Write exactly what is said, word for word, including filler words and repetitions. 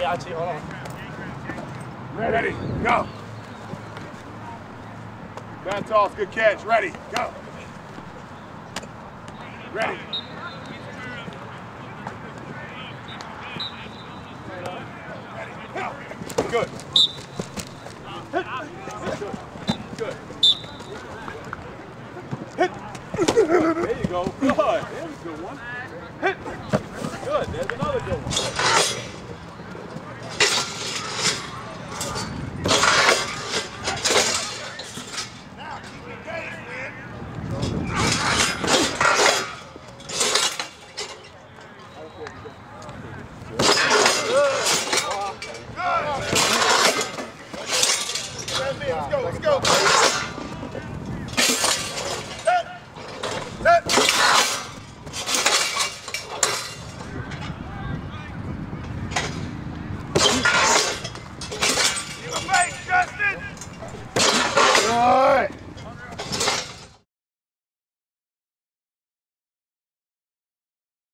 got you. Hold on. Ready, go. Bad toss, good catch. Ready, go. Ready. Ready, go. Good. Hit. Good. Hit. There you go. Good. There's a good one. Hit. Good. There's another good one. Let's go, let's go. Set. Set. Give a face, Justin.